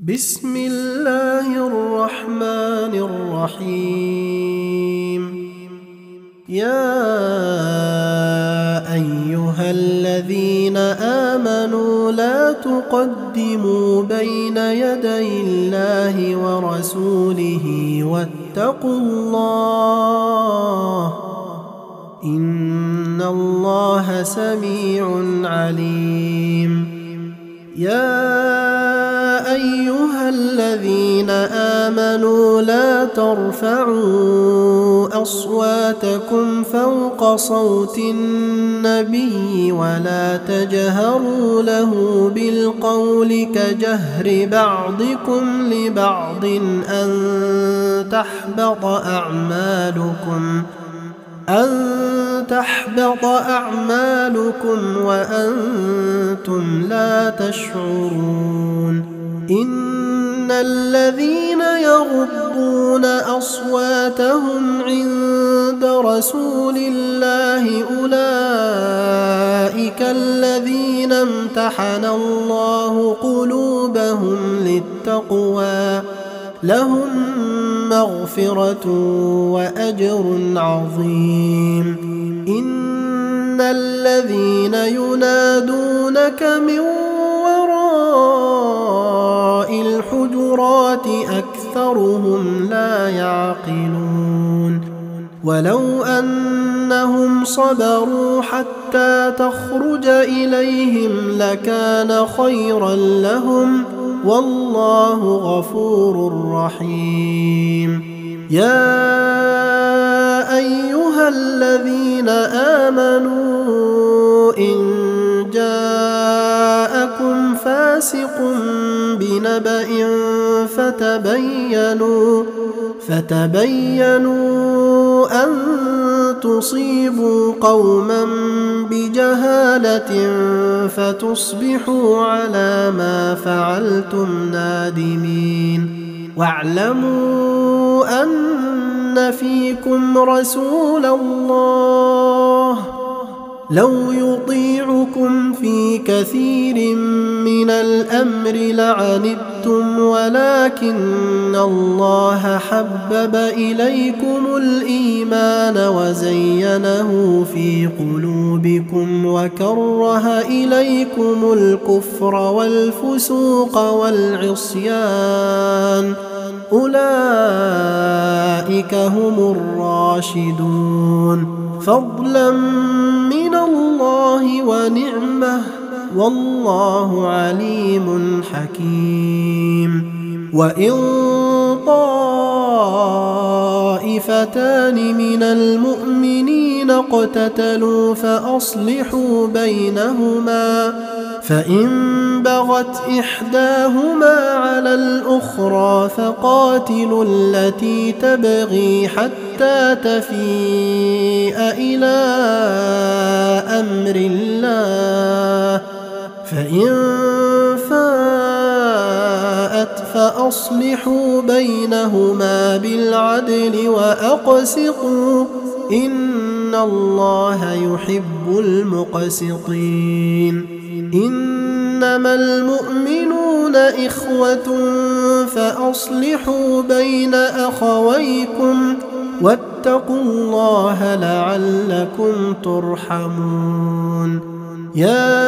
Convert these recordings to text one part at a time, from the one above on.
بسم الله الرحمن الرحيم. يا أيها الذين آمنوا لا تقدموا بين يدي الله ورسوله واتقوا الله إن الله سميع عليم. يا أيها الذين آمنوا لا ترفعوا أصواتكم فوق صوت النبي ولا تجهروا له بالقول كجهر بعضكم لبعض أن تحبط أعمالكم وأنتم لا تشعرون. إن الذين يغضون أصواتهم عند رسول الله أولئك الذين امتحن الله قلوبهم للتقوى لهم مغفرة وأجر عظيم. إن الذين ينادونك من وراء الحجرات أكثرهم لا يعقلون. ولو أنهم صبروا حتى تخرج إليهم لكان خيرا لهم والله غفور رحيم. يا أيها الذين آمنوا إن جاءكم فاسق بنبأ فتبينوا أن تصيبوا قوما بجهالة فتصبحوا على ما فعلتم نادمين. واعلموا أن فيكم رسول الله لو يطيعكم في كثير من الأمر لعنتم ولكن الله حبب إليكم الإيمان وزينه في قلوبكم وكره إليكم الكفر والفسوق والعصيان أولئك هم الراشدون فضلا من الله ونعمه والله عليم حكيم. وإن طائفتان من المؤمنين اقتتلوا فأصلحوا بينهما فإن بغت إحداهما على الأخرى فقاتلوا التي تبغي حتى تفيء إلى أمر الله فإن فاءت فأصلحوا بينهما بالعدل وأقسطوا إن الله يحب المقسطين. إنما المؤمنون إخوة فأصلحوا بين أخويكم واتقوا الله لعلكم ترحمون. يا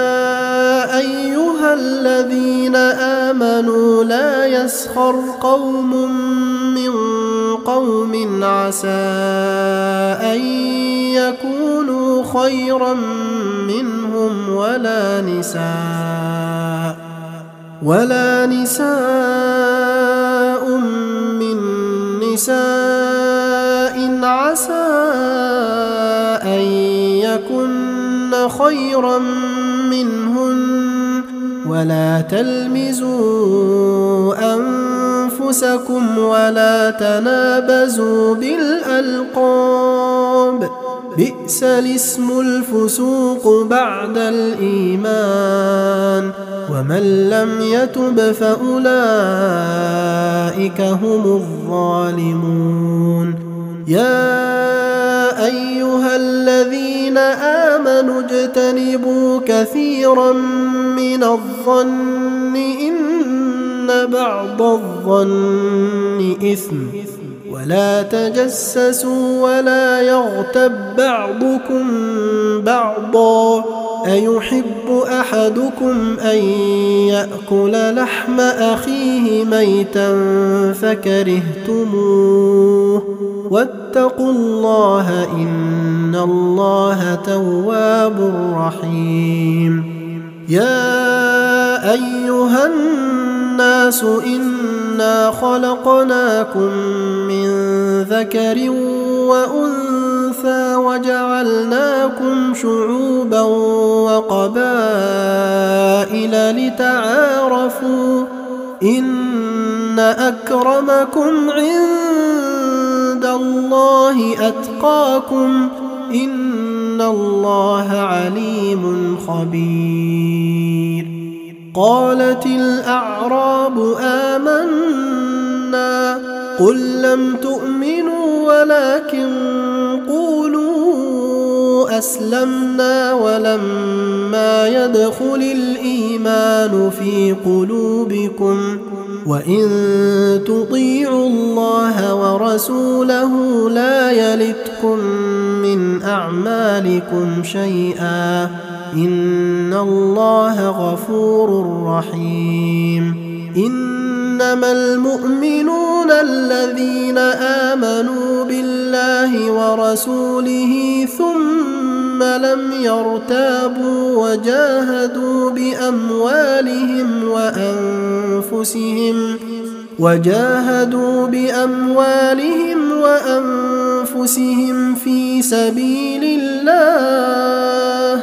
أيها الذين آمنوا لا يسخر قوم من قوم عسى أن يكونوا خيرا منهم ولا نساء من نساء عسى أن يكن خيرا منهن ولا تلمزوا أنفسكم ولا تنابزوا بالألقاب بئس الاسم الفسوق بعد الإيمان ومن لم يتب فأولئك هم الظالمون. يا أيها الذين آمنوا اجتنبوا كثيرا من الظن إن بعض الظن إثم ولا تجسسوا ولا يغتب بعضكم بعضا أيحب أحدكم أن يأكل لحم أخيه ميتا فكرهتموه واتقوا الله إن الله تواب رحيم يا أيها الناس إنا خلقناكم من ذكر وأنثى وجعلناكم شعوبا وقبائل لتعارفوا إن أكرمكم عند الله أتقاكم إن الله عليم خبير قالت الأعراب آمنا قل لم تؤمنوا ولكن قولوا أسلمنا ولما يدخل الإيمان في قلوبكم وإن تطيعوا الله ورسوله لا يلتكم من أعمالكم شيئا إن الله غفور رحيم إنما المؤمنون الذين آمنوا بالله ورسوله ثم لم يرتابوا وجاهدوا بأموالهم وأنفسهم في سبيل الله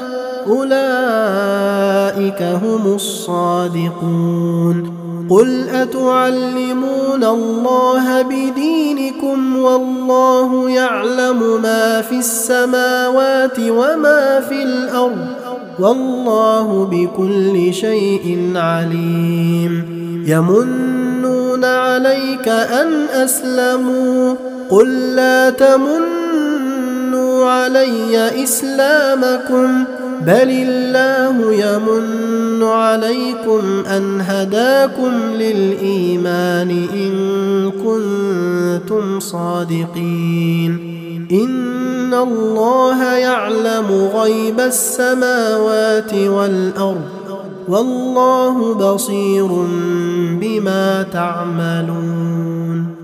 أولئك هم الصادقون قل أتعلمون الله بدينكم والله يعلم ما في السماوات وما في الأرض والله بكل شيء عليم يمنون عليك أن أسلموا قل لا تمنوا علي إسلامكم بل الله يمن عليكم أن هداكم للإيمان إن كنتم صادقين إن الله يعلم غيب السماوات والأرض والله بصير بما تعملون